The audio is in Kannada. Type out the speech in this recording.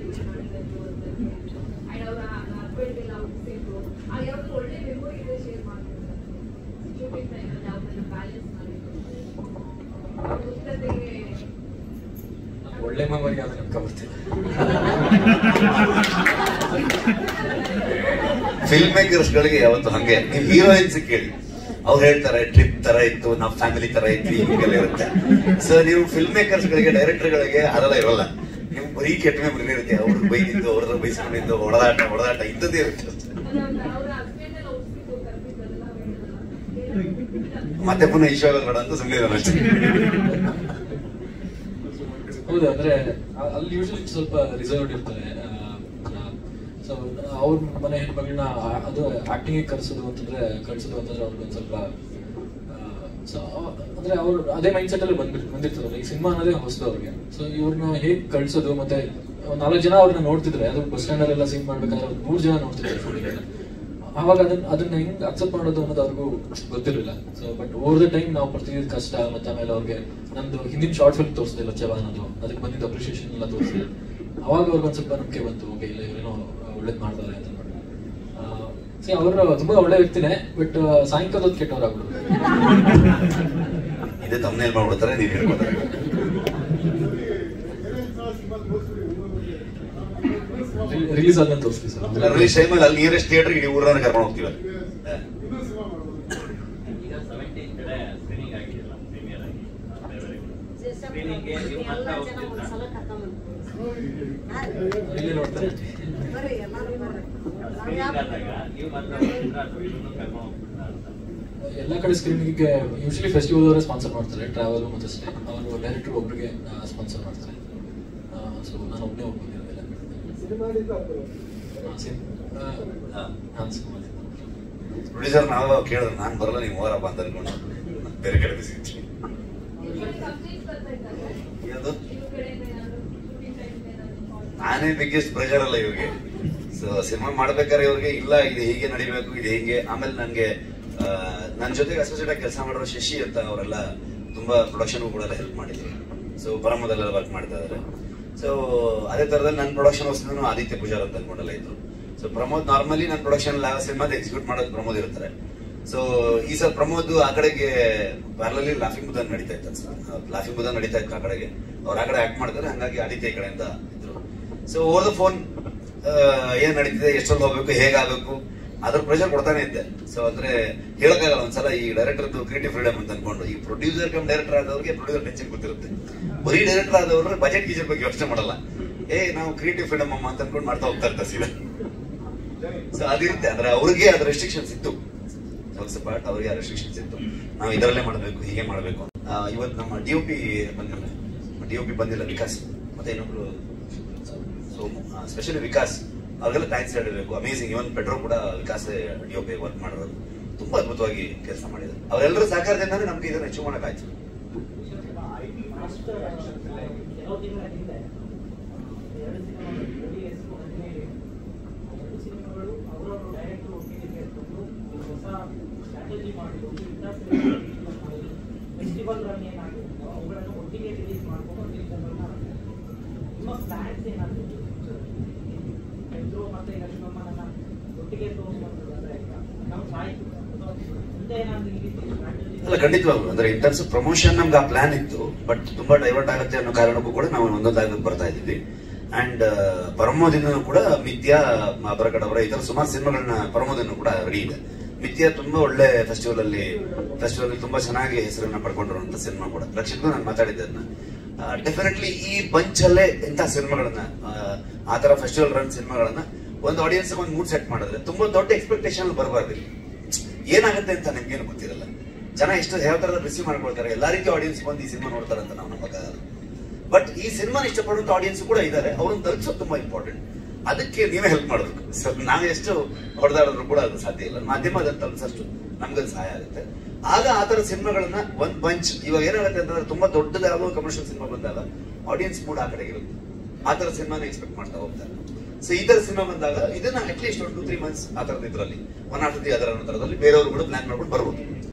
ಒಳ್ಳೆ ಮೆಮೊರಿ ಯಾವ್ದು ನೆನ್ಕೊಬರ್ತೀನಿ. ಫಿಲ್ಮ್ ಮೇಕರ್ಸ್ ಗಳಿಗೆ ಯಾವತ್ತು ಹಂಗೆ, ನೀವು ಹೀರೋಯಿನ್ಸ್ ಕೇಳಿ ಅವ್ರು ಹೇಳ್ತಾರೆ ಟ್ರಿಪ್ ತರ ಇತ್ತು, ನಾವು ಫ್ಯಾಮಿಲಿ ತರ ಇದ್ವಿ, ಹೀಗೆಲ್ಲ ಇರುತ್ತೆ. ಸೊ ನೀವು ಫಿಲ್ಮ್ ಮೇಕರ್ಸ್ ಗಳಿಗೆ, ಡೈರೆಕ್ಟರ್ ಗಳಿಗೆ ಅದೆಲ್ಲ ಇರೋಲ್ಲ. ನಿಮ್ ಬರೀ ಕೆಟ್ಟ ಮೆಮೊರಿ ಇರುತ್ತೆ. ಅವ್ರಿಗೆ ಬೈದಿದ್ದು, ಅವ್ರದ್ದು ಬೈಸ್ಕೊಂಡಿದ್ದು, ಹೊಡೆದಾಟ ಇದ್ದದ್ದೇ ಇರುತ್ತೆ. ಮತ್ತೆ ಪುನಃ ಈಶ್ವರ ಅಂತ ಸುಮ್ಮನೆ ಅಷ್ಟೇ. ಹೌದು, ಅಂದ್ರೆ ಅಲ್ಲಿ ಯೂಶಲಿ ಸ್ವಲ್ಪ ರಿಸರ್ವ್ಡ್ ಇರ್ತಾರೆ. ಸೊ ಅವ್ರ ಮನೆ ಹೆಣ್ಮಗಳನ್ನ ಅದು ಆಕ್ಟಿಂಗ್ ಕಳ್ಸೋದು ಅಂತಂದ್ರೆ ಅವ್ರಿಗೊಂದು ಸ್ವಲ್ಪ ಅಂದ್ರೆ ಅವ್ರು ಅದೇ ಮೈಂಡ್ ಸೆಟ್ ಅಲ್ಲಿ ಬಂದಿರ್ತಾರಲ್ಲ. ಈ ಸಿನಿಮಾ ಅನ್ನೋದೇ ಹೊಸದು ಅವ್ರಿಗೆ. ಸೊ ಇವ್ರನ್ನ ಹೇಗ್ ಕಳ್ಸೋದು, ಮತ್ತೆ 4 ಜನ ಅವ್ರನ್ನ ನೋಡ್ತಿದ್ರೆ, ಅದು ಬಸ್ ಸ್ಟ್ಯಾಂಡ್ ಅಲ್ಲೆಲ್ಲ ಸೀನ್ ಮಾಡ್ಬೇಕಾದ್ರೆ 3 ಜನ ನೋಡ್ತಿದ್ರು ಶೂಟಿಂಗ್. ಅವಾಗ ಅದನ್ನ ಹೆಂಗ್ ಅಕ್ಸೆಪ್ಟ್ ಮಾಡೋದು ಅನ್ನೋದು ಅವ್ರಿಗೂ ಗೊತ್ತಿರಲಿಲ್ಲ. So but over the time ನಾವು ಪಡ್ತಿದ್ದ ಕಷ್ಟ, ಮತ್ತೆ ಆಮೇಲೆ ಅವ್ರಿಗೆ ನಂದು ಹಿಂದಿನ ಶಾರ್ಟ್ ಫಿಲ್ಮ್ ತೋರಿಸ್ತಿಲ್ಲ ಲಚ್ಚವ ಅನ್ನೋದು, ಅದಕ್ಕೆ ಬಂದಿದ್ದು ಅಪ್ರಿಷಿಯೇಷನ್ ಎಲ್ಲ ತೋರಿಸಿದೆ. ಅವಾಗ ಅವ್ರಿಗೊಂದು ಸ್ವಲ್ಪ ನಂಬಿಕೆ ಬಂತು, ಓಕೆ ಇಲ್ಲ ಇವರೇನೋ ಒಳ್ಳೇದು ಮಾಡ್ತಾರೆ ಅಂತ ನೋಡಿ. ಅವರು ತುಂಬಾ ಒಳ್ಳೆ ವ್ಯಕ್ತಿನೇ, ಬಟ್ ಸಾಯಂಕಾಲ ಹೊತ್ತು ಕೆಟ್ಟವರಾಗ್ಬಿಡು. ಇದೇ ತಮ್ಮನೇಲಿ ಮಾಡ್ಬಿಡ್ತಾರೆ, ನೀವು ಹೇಳ್ಕೊತಾರೆ. ರಿಲೀಸ್ ಆದ್ಮೇಲೆ ತೋರಿಸ್ತೀವಿ ಸರ್. ರಿಲೀಸ್ ಟೈಮಲ್ಲಿ ಅಲ್ಲಿ ನಿಯರೆಸ್ಟ್ ಥಿಯೇಟರ್ ಇಡೀ ಊರನ್ನ ಕರ್ಕೊಂಡು ಹೋಗ್ತೀವಿ. ಇಲ್ಲಿ ನೋಡ್ತಾರೆ ಎಲ್ಲ ಕಡೆ ಸ್ಕ್ರೀನಿಂಗ್ ಯೂಶಲಿ ಫೆಸ್ಟಿವಲ್ ಅವರೇ ಸ್ಪಾನ್ಸರ್ ಮಾಡ್ತಾರೆ, ಟ್ರಾವೆಲ್ ಮತ್ತೆ ಸ್ಟೇ. ಅವರು ಡೈರೆಕ್ಟರ್ ಒಬ್ರಿಗೆ ಸ್ಪಾನ್ಸರ್ ಮಾಡ್ತಾರೆ. ಸೊ ನಾನು ಒಬ್ಬನೇ ಹೋಗ್ಬೋದು. ಪ್ರೊಡ್ಯೂಸರ್ ನಾವು ಕೇಳಿದ್ರೆ ನಾನು ಬರಲ್ಲ, ನೀವು ಹೋರಪ್ಪ ಅಂತ ಅನ್ಕೊಂಡು ಬೇರೆ ಕಡೆ ಬಿಸಿ. ನಾನೇ ಬಿಗ್ಗೆಸ್ಟ್ ಪ್ರೆಷರ್ ಅಲ್ಲ ಇವ್ರಿಗೆ. ಸೊ ಸಿನಿಮಾ ಮಾಡ್ಬೇಕಾದ್ರೆ ಇವ್ರಿಗೆ ಇಲ್ಲ ಇದು ಹೀಗೆ ನಡಿಬೇಕು, ಇದು ಹೀಗೆ. ಆಮೇಲೆ ನನ್ಗೆ ನನ್ನ ಜೊತೆಗೆ ಅಸೋಸಿಯೇಟ್ ಆಗಿ ಕೆಲಸ ಮಾಡಿರೋ ಶಶಿ ಅಂತ ಅವರೆಲ್ಲ ತುಂಬಾ ಪ್ರೊಡಕ್ಷನ್ ಕೂಡ ಹೆಲ್ಪ್ ಮಾಡಿದ್ರು. ಸೊ ಪರಮದಲ್ಲೆಲ್ಲ ವರ್ಕ್ ಮಾಡ್ತಾ ಇದಾರೆ. ಸೊ ಅದೇ ತರದಲ್ಲಿ ನನ್ನ ಪ್ರೊಡಕ್ಷನ್ ಹೌಸ್ನೂ ಆದಿತ್ಯ ಪೂಜಾರ್ ಅಂತ ಅನ್ಕೊಂಡೆಲ್ಲ ಇದ್ರು. ಸೊ ಪ್ರಮೋದ್ ನಾರ್ಮಲಿ ನನ್ನ ಪ್ರೊಡಕ್ಷನ್ ಸಿನಿಮಾದ ಎಕ್ಸಿಕ್ಯೂಟ್ ಮಾಡೋದು ಪ್ರಮೋದ್ ಇರ್ತಾರೆ. ಸೊ ಈ ಸಲ ಪ್ರಮೋದ್ ಆ ಕಡೆಗೆ ಪ್ಯಾರಲಲ್ಲಿ ಲಾಫಿಂಗ್ ಬುದ್ಧ ನಡೀತಾ ಇತ್ತು ಅನ್ಸುತ್ತೆ. ಲಾಫಿಂಗ್ ಬುದ್ಧ ನಡೀತಾ ಇತ್ತು ಆ ಕಡೆಗೆ, ಅವ್ರು ಆ ಕಡೆ ಆಕ್ಟ್ ಮಾಡ್ತಾರೆ. ಹಂಗಾಗಿ ಆದಿತ್ಯ ಈ ಕಡೆಯಿಂದ ಇದ್ರು. ಸೊ ಓವರ್ ದ ಫೋನ್ ಏನ್ ನಡೀತಿದೆ, ಎಷ್ಟೊಂದು ಹೋಗ್ಬೇಕು, ಹೇಗಾಗಬೇಕು, ಅದ್ರ ಪ್ರೆಷರ್ ಕೊಡ್ತಾನೆ ಇದ್ದೆ. ಸೊ ಅಂದ್ರೆ ಹೇಳಕ್ಕಾಗಲ್ಲ. ಒಂದ್ಸಲ ಈ ಡೈರೆಕ್ಟರ್ದು ಕ್ರಿಯೇಟಿವ್ ಫ್ರೀಡಮ್ ಅಂತ ಅನ್ಕೊಂಡು, ಈ ಪ್ರೊಡ್ಯೂಸರ್ ಕಮ್ ಡೈರೆಕ್ಟರ್ ಆದವ್ರಿಗೆ ಪ್ರೊಡ್ಯೂಸರ್ ಟೆನ್ಷನ್ ಗೊತ್ತಿರುತ್ತೆ. ಬರೀ ಡೈರೆಕ್ಟರ್ ಆದವ್ರು ಬಜೆಟ್ ಗೀಜೆಟ್ ಬಗ್ಗೆ ಯೋಚನೆ ಮಾಡಲ್ಲ. ನಾವು ಕ್ರಿಯೇಟಿವ್ ಫ್ರೀಡಮ್ ಅಮ್ಮ ಅಂತ ಅನ್ಕೊಂಡು ಮಾಡ್ತಾ ಹೋಗ್ತಾ ಇರ್ತಾರೆ ಸೀದಾ. ಸೊ ಅದಿರುತ್ತೆ. ಅಂದ್ರೆ ಅವ್ರಿಗೆ ಅದ್ರ ರೆಸ್ಟ್ರಿಕ್ಷನ್ಸ್ ಇತ್ತು, ಸ್ವಲ್ಪ ಪಾರ್ಟ್ ಅವ್ರಿಗೆ ಆ ರೆಸ್ಟ್ರಿಕ್ಷನ್ಸ್ ಇತ್ತು. ನಾವು ಇದರಲ್ಲೇ ಮಾಡಬೇಕು, ಹೀಗೆ ಮಾಡಬೇಕು. ಇವತ್ತು ನಮ್ಮ ಡಿಒಪಿ ಬಂದಿಲ್ಲ ವಿಕಾಸ್, ಮತ್ತೆ ಇನ್ನೊಬ್ರು ಸೋಮು, ಸ್ಪೆಷಲಿ ವಿಕಾಸ್, ಅವ್ರಿಗೆಲ್ಲ ಥ್ಯಾಂಕ್ಸ್ ಹೇಳಬೇಕು. ಅಮೇಸಿಂಗ್. ಇವನ್ ಪೆಟ್ರೋ ಕೂಡ ವಿಕಾಸ್ ಡಿಒಪಿ ವರ್ಕ್ ಮಾಡಿರೋದು ತುಂಬಾ ಅದ್ಭುತವಾಗಿ ಕೆಲಸ ಮಾಡಿದ್ರು. ಅವರೆಲ್ಲರೂ ಸಹಕಾರದಿಂದಾನೇ ನಮ್ಗೆ ಇದನ್ನ ಅಚೀವ್ ಮಾಡಕ್ಕಾಯ್ತು. ಅಲ್ಲ, ಖಂಡಿತವಾಗ್ಲು. ಅಂದ್ರೆ ಇನ್ ಟರ್ಮ್ಸ್ ಪ್ರಮೋಷನ್ ನಮ್ಗೆ ಆ ಪ್ಲಾನ್ ಇತ್ತು, ಬಟ್ ತುಂಬಾ ಡೈವರ್ಟ್ ಆಗುತ್ತೆ ಅನ್ನೋ ಕಾರಣಕ್ಕೂ ಕೂಡ ನಾವು ಒಂದೊಂದಾಗಿ ಬರ್ತಾ ಇದ್ದೀವಿ. ಅಂಡ್ ಪರಮೋದಿನ ಕೂಡ ಮಿಥ್ಯಾ, ಅಬರಕಡಬರ, ಈ ತರ ಸುಮಾರು ಸಿನಿಮಾಗಳನ್ನ ಪರಮೋದಿನ ಕೂಡ ರೆಡಿ ಇದೆ. ಮಿಥ್ಯಾ ತುಂಬಾ ಒಳ್ಳೆ ಫೆಸ್ಟಿವಲ್ ತುಂಬಾ ಚೆನ್ನಾಗಿ ಹೆಸರನ್ನ ಪಡ್ಕೊಂಡಿರುವಂತ ಸಿನಿಮಾ ಕೂಡ. ರಕ್ಷಿತ್ ನಾನು ಮಾತಾಡಿದ್ದೆ ಅದನ್ನ. ಡೆಫಿನೆಟ್ಲಿ ಈ ಬಂಚಲ್ಲೇ ಇಂತಹ ಸಿನಿಮಾಗಳನ್ನ, ಆ ತರ ಫೆಸ್ಟಿವಲ್ ರನ್ ಸಿನಿಮಾಗಳನ್ನ ಒಂದು ಆಡಿಯನ್ಸ್ ಒಂದು ಮೂಡ್ ಸೆಟ್ ಮಾಡಿದ್ರೆ ತುಂಬಾ ದೊಡ್ಡ ಎಕ್ಸ್ಪೆಕ್ಟೇಷನ್ ಬರಬಾರ್ದು. ಏನಾಗುತ್ತೆ ಅಂತ ನಿಮ್ಗೇನು ಗೊತ್ತಿರಲ್ಲ. ಜನ ಎಷ್ಟು ಯಾವ ತರದ ರಿಸೀವ್ ಮಾಡ್ಕೊಳ್ತಾರೆ, ಎಲ್ಲಾ ರೀತಿ ಆಡಿಯನ್ಸ್ ಬಂದು ಈ ಸಿನಿಮಾ ನೋಡ್ತಾರೆ ಅಂತ ನಾವು ನಂಬಕ್ಕಾಗಲ್ಲ. ಬಟ್ ಈ ಸಿನಿಮಾನ ಇಷ್ಟಪಡುವಂತ ಆಡಿಯನ್ಸ್ ಕೂಡ ಇದ್ದಾರೆ. ಅವ್ರನ್ನ ತಲುಪಿಸೋದು ತುಂಬಾ ಇಂಪಾರ್ಟೆಂಟ್. ಅದಕ್ಕೆ ನೀವೇ ಹೆಲ್ಪ್ ಮಾಡಬೇಕು. ನಾವೇ ಎಷ್ಟು ಹೊಡೆದಾಡಿದ್ರು ಕೂಡ ಅದು ಸಾಧ್ಯ ಇಲ್ಲ. ಮಾಧ್ಯಮ ಅದನ್ನ ತಲುಪಿಸಷ್ಟು ನಮ್ಗದು ಸಹಾಯ ಆಗುತ್ತೆ. ಆಗ ಆ ತರ ಸಿನಿಮಾಗಳನ್ನ ಒಂದ್ ಬಂಚ್, ಇವಾಗ ಏನಾಗುತ್ತೆ ಅಂತಂದ್ರೆ ತುಂಬಾ ದೊಡ್ಡದ ಯಾವುದೋ ಕಮರ್ಷಿಯಲ್ ಸಿನಿಮಾ ಬಂದಾಗ ಆಡಿಯನ್ಸ್ ಕೂಡ ಆ ಕಡೆಗೆ ಇರುತ್ತೆ. ಆ ತರ ಸಿನಿಮಾನ ಎಕ್ಸ್ಪೆಕ್ಟ್ ಮಾಡ್ತಾ ಹೋಗ್ತಾರೆ. ಸೊ ಈ ತರ ಸಿನಿಮಾ ಬಂದಾಗ ಇದನ್ನ ಅಟ್ಲೀಸ್ಟ್ 2-3 ಮಂತ್ಸ್ ಆ ತರದ ಇದ್ರಲ್ಲಿ ಒನ್ ಆಫ್ಟರ್ ದಿ ಅದರ್ ಅನ್ನೋ ತರದಲ್ಲಿ ಬೇರೆಯವರು ಕೂಡ ಪ್ಲಾನ್ ಮಾಡ್ಕೊಂಡು ಬರ್ಬೋದು.